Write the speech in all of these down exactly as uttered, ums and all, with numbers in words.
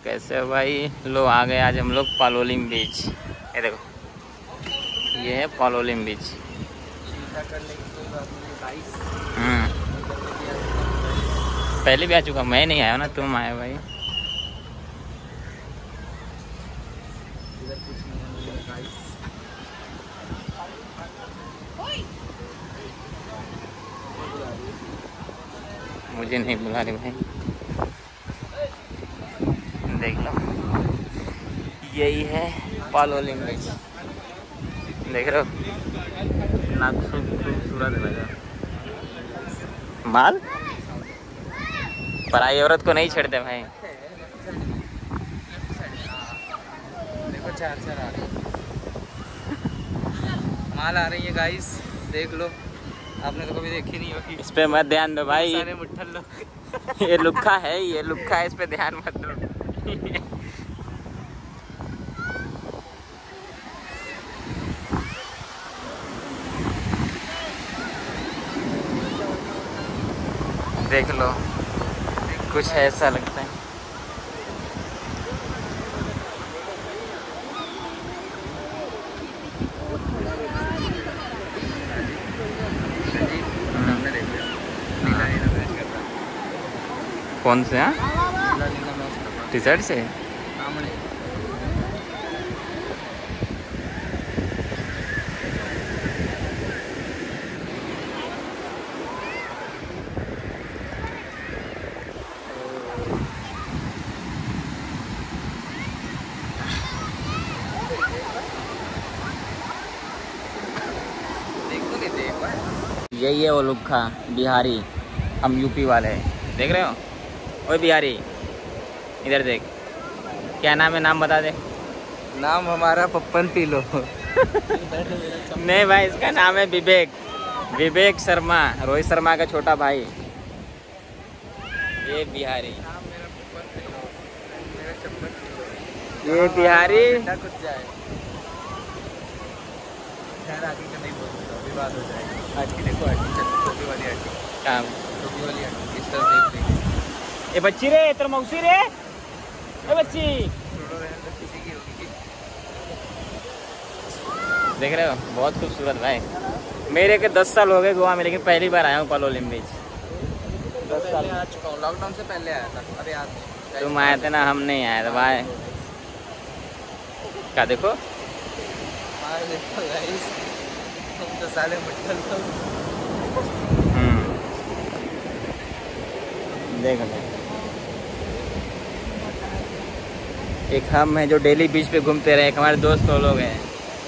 कैसे हो भाई? लो आ गए आज हम लोग पालोलिम बीच। ये देखो, ये है पालोलिम बीच। हम्म पहले भी आ चुका, मैं नहीं आया ना, तुम आए भाई। मुझे नहीं बुला रहे भाई। देख लो, यही है पालोलिम बीच। देख रहे हो कितना खूबसूरत है भाई। माल पराई औरत को नहीं छेड़ते भाई। देखो चार चार आ रही माल आ रही है गाइस, देख लो। आपने तो कभी देखी नहीं होगी। इस पे मत ध्यान दो भाई, सारे मुट्ठल लोग। ये लुक्खा है, ये लुक्खा है, इस पे ध्यान मत दो। देख लो, कुछ ऐसा लगता है। कौन से? हाँ, टी शर्ट से यही है वो लुक्खा बिहारी। हम यूपी वाले हैं, देख रहे हो? ओए बिहारी, इधर देख। क्या नाम है? नाम बता दे। नाम हमारा पप्पन टिलो। नहीं भाई, इसका नाम है विवेक, विवेक शर्मा, रोहित शर्मा का छोटा भाई। ये बिहारी, ये बिहारी। कुछ जाए खैर आगे का नहीं बोलूँगा, अभी बात हो जाएगी। आज की देखो आंटी, टोपी वाली आंटी, काम टोपी वाली आंटी इस तरफ देख रही। ये बच्ची रे, तेरा मौसी रे, ये बच्ची। छोड़ो रहने दो, किसी की होगी। देख रहे हो, बहुत खूबसूरत भाई। मेरे के दस साल हो गए गोवा में, लेकिन पहली बार आया हूँ पालोलिम बीच। दस साल आ चुका हूँ, लॉकडाउन से पहले आया था। अरे याद नहीं, तुम आए थे ना, हम नहीं आए थे भाई। क्या देखो, हाँ देखो गाइस, तुम तो साले मुट्ठल लोग। देख लो, एक हम हैं जो डेली बीच पे घूमते रहे, एक हमारे दोस्त वो लोग हैं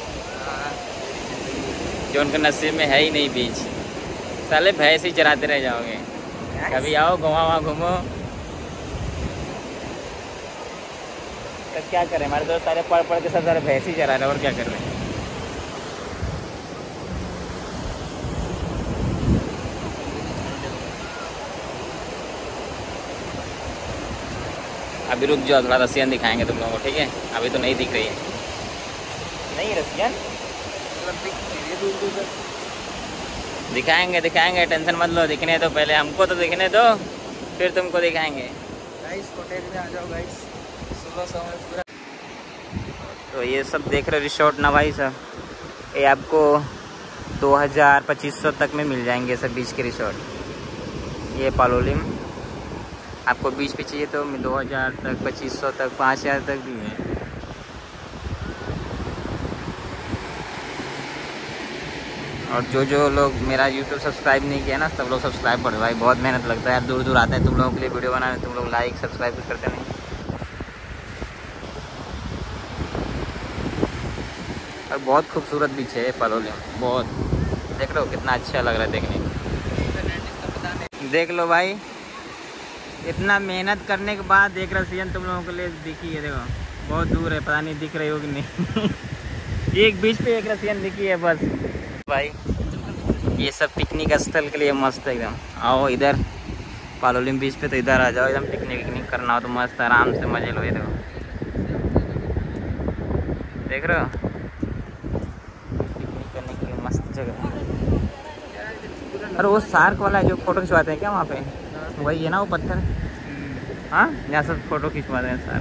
जो उनके नसीब में है ही नहीं बीच। साले भैंस ही चराते रह जाओगे। कभी आओ गोवा वहाँ घूमो। तो क्या करें, हमारे दोस्त सारे पढ़ पढ़ के सब सारे भैंस ही चरा रहे, और क्या कर रहे हैं। अभी रुक जाओ, थोड़ा रसियन दिखाएंगे तुम लोगों को, ठीक है? अभी तो नहीं दिख रही है। नहीं रसियन दिखाएंगे, दिखाएंगे, टेंशन मत लो। दिखने दो पहले, हमको तो दिखने दो, फिर तुमको दिखाएंगे। गाइस कॉटेज में आ जाओ गाइस, सुबह समय पूरा। तो ये सब देख रहे रिसोर्ट ना भाई साहब, ये आपको दो हज़ार पच्चीस सौ तक में मिल जाएंगे सब बीच के रिसोर्ट। ये पालोलिम आपको बीच पे चाहिए तो दो हज़ार तक, पच्चीस सौ तक, पाँच हज़ार तक भी है। और जो जो लोग मेरा यूट्यूब सब्सक्राइब नहीं किया ना, सब लोग सब्सक्राइब करो भाई। बहुत मेहनत लगता है यार, दूर दूर आते हैं तुम लोगों के लिए वीडियो बनाने, तुम लोग लाइक सब्सक्राइब कुछ करते नहीं। और बहुत खूबसूरत बीच है पालोलिम, बहुत। देख लो कितना अच्छा लग रहा है देखने में। देख लो भाई, इतना मेहनत करने के बाद एक रसियन तुम लोगों के लिए दिखी है। देखो बहुत दूर है, पता नहीं दिख रही होगी नहीं। एक बीच पे एक रसियन दिखी है बस भाई। ये सब पिकनिक स्थल के लिए मस्त है एकदम। आओ इधर पालोलिम बीच पे, तो इधर आ जाओ, एकदम पिकनिक विकनिक करना हो तो मस्त आराम से मजे लो। ये देखो, देख रहे हो, पिकनिक करने के लिए मस्त जगह है। अरे वो शार्क वाला है जो फोटो खिंचवाते हैं क्या वहाँ पे, वही है ना वो पत्थर? हाँ यहाँ सब फोटो खिंचवा दें सर।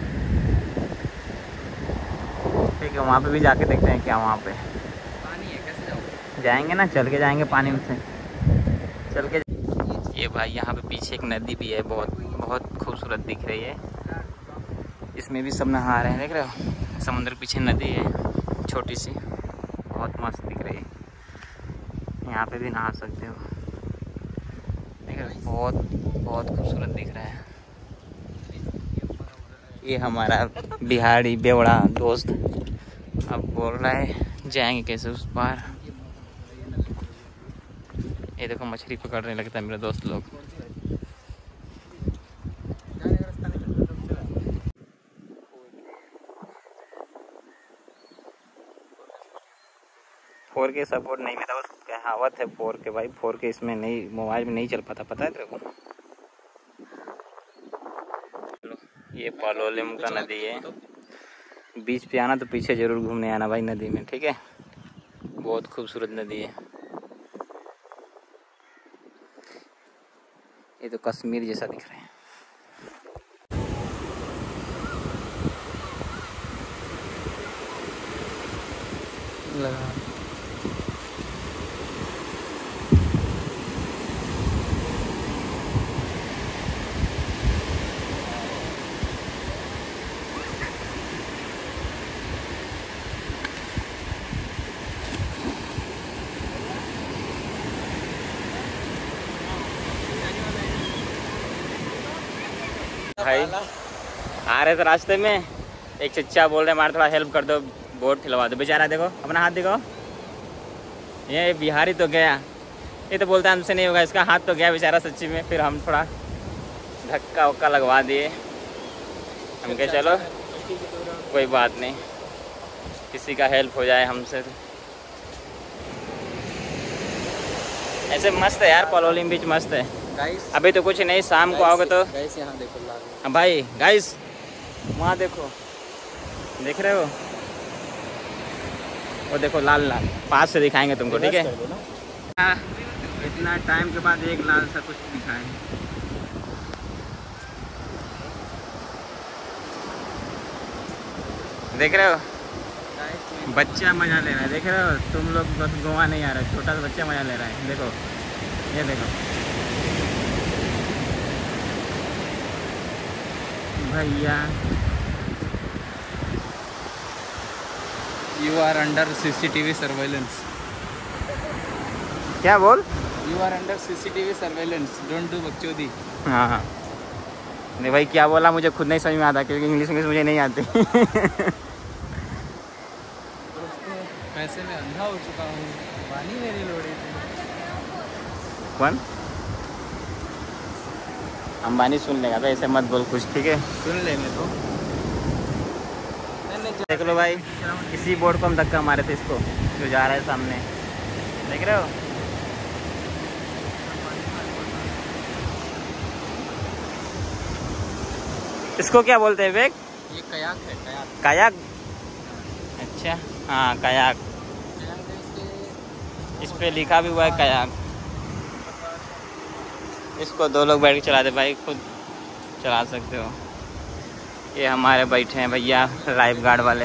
ठीक है, वहाँ पे भी जाके देखते हैं क्या वहाँ पे पानी है, कैसे जाओ? जाएंगे ना, चल के जाएंगे पानी में से चल के। ये भाई यहाँ पे पीछे एक नदी भी है, बहुत बहुत खूबसूरत दिख रही है। इसमें भी सब नहा रहे हैं, देख रहे हो? समुद्र पीछे नदी है छोटी सी, बहुत मस्त दिख रही है। यहाँ पे भी नहा सकते हो, देख रहे हो? बहुत बहुत खूबसूरत दिख रहा है। ये हमारा बिहारी बेवड़ा दोस्त अब बोल रहा है जाएंगे कैसे उस पार। ये देखो मछली पकड़ने लगता है मेरे दोस्त लोग। फोर के सपोर्ट नहीं मिलता, बस कहावत है फोर के भाई। फोर के इसमें नहीं, मोबाइल में नहीं चल पाता, पता है तेरे को? ये पालोलेम का नदी है। बीच पे आना तो पीछे जरूर घूमने आना भाई नदी में, ठीक है? बहुत खूबसूरत नदी है। ये तो कश्मीर जैसा दिख रहा है। लगा भाई आ रहे थे रास्ते में, एक चच्चा बोल रहे हमारे थोड़ा हेल्प कर दो, बोट खिलवा दो। बेचारा देखो अपना हाथ देखो, ये बिहारी तो गया, ये तो बोलता है हमसे नहीं होगा, इसका हाथ तो गया बेचारा सच्ची में। फिर हम थोड़ा धक्का वक्का लगवा दिए, हम कहे चलो कोई बात नहीं, किसी का हेल्प हो जाए हमसे। ऐसे मस्त है यार, पालोलेम बीच मस्त है। गाइस अभी तो कुछ नहीं, शाम को आओगे तो। गाइस यहाँ देखो लाल। हाँ भाई गाइस, वहाँ देखो, देख रहे हो? वो देखो लाल लाल, पास से दिखाएंगे तुमको, ठीक है? हाँ, इतना टाइम के बाद एक लाल सा कुछ दिखा है। देख रहे हो? बच्चा मजा ले रहा है, देख रहे हो? तुम लोग बस गोवा नहीं आ रहे, छोटा सा बच्चा मजा ले रहा है। देखो ये देखो भैया। You are under CCTV surveillance. क्या बोल? You are under CCTV surveillance, don't do बकचोदी। हाँ हाँ, नहीं भाई क्या बोला मुझे खुद नहीं समझ में आता, क्योंकि इंग्लिश इंग्लिश मुझे नहीं आती। पैसे में अंधा हो चुका हूँ, पानी मेरी लोड़ी थी। कौन? अंबानी सुन लेगा तो ऐसे मत बोल कुछ, ठीक है? सुन लेंगे तो। देख लो भाई, इसी बोर्ड को हम धक्का मारे थे, इसको जो जा रहा है सामने, देख रहे हो? इसको क्या बोलते हैं बेग? ये कयाक है, कयाक। कायाक? अच्छा हाँ कायाक, कयाक है इसके। इस पे लिखा भी हुआ है कायाक। इसको दो लोग बैठ के चलाते भाई, खुद चला सकते हो। ये हमारे बैठे हैं भैया लाइफ गार्ड वाले।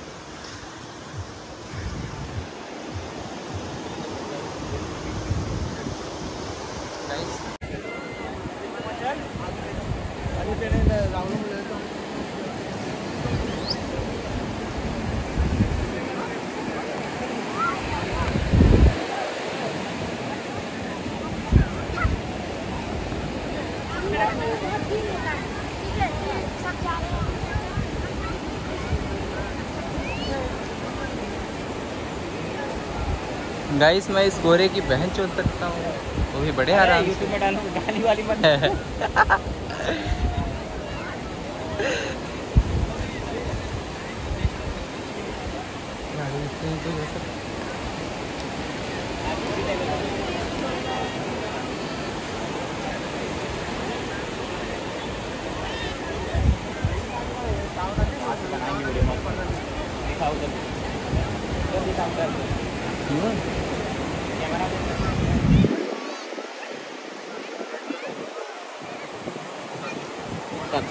गाइस मैं इस गोरे की बहन चोद सकता हूँ, वो भी बड़े आराम से। यूट्यूब में डालूं, गाली वाली मत।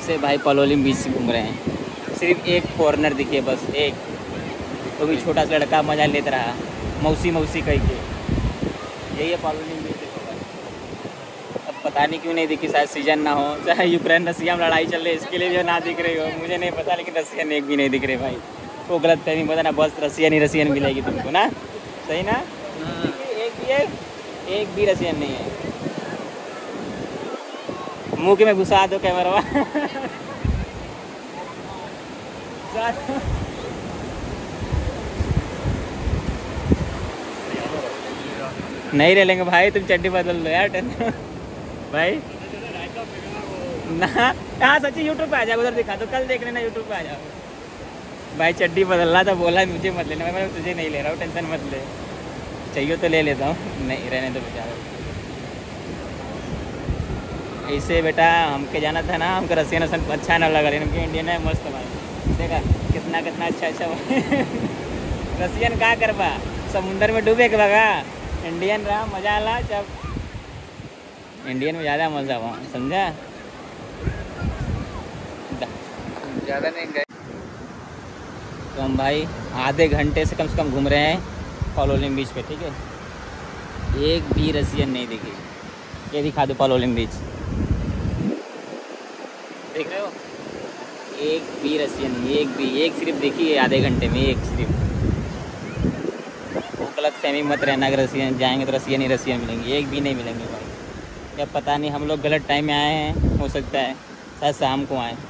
से भाई पलोलिम बीच से घूम रहे हैं, सिर्फ एक फॉरनर दिखे बस एक, तो भी छोटा सा लड़का मजा लेता रहा, मौसी मौसी कह के। यही है पलोलिम बीच। अब पता नहीं क्यों नहीं दिखी, शायद सीजन ना हो, चाहे यूक्रेन रसिया में लड़ाई चल रही है इसके लिए भी ना दिख रही हो, मुझे नहीं पता, लेकिन रसियन एक भी नहीं दिख रहे भाई। वो गलत फहमी पता ना, बस रसियन ही रसियन मिलेगी तुमको ना, सही ना? एक भी है, एक भी रसियन नहीं है। मुंह के में घुसा दो कैमरा नहीं रह लेंगे भाई, तुम चड्डी बदल लो यार भाई ना। हाँ सच्ची यूट्यूब पे आ जाओ, उधर दिखा दो, कल देख लेना यूट्यूब पे आ जाओ भाई। चड्डी बदलना था, बोला मुझे मत लेना, मैं तुझे नहीं ले रहा हूँ, टेंशन मत ले, चाहिए तो ले लेता हूँ, नहीं रहने तो बेचारा। ऐसे बेटा हमके जाना था ना, हमको रसियन रसन अच्छा ना लगा, लेकिन इंडियन है मस्त भाई। देखा कितना कितना अच्छा अच्छा रसियन का करवा, समुंदर में डूबे के लगा, इंडियन रहा मजा आला, जब इंडियन में ज़्यादा मज़ा हुआ, समझा? ज़्यादा नहीं गए तो हम भाई आधे घंटे से कम से कम घूम रहे हैं पलोलिम बीच पे, ठीक है? एक भी रसियन नहीं दिखी। ये दिखा दो पलोलिम बीच, देख रहे हो? एक भी रसियन नहीं, एक भी, एक सिर्फ देखी है आधे घंटे में, एक सिर्फ। वो गलत फहमी मत रहना, अगर रसियन जाएंगे तो रसियन ही रसियन मिलेंगे, एक भी नहीं मिलेंगे भाई। क्या पता नहीं, हम लोग गलत टाइम में आए हैं, हो सकता है शायद शाम को आए,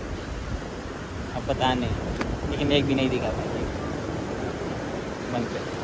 अब पता नहीं, लेकिन एक भी नहीं दिखा भाई। बंद कर।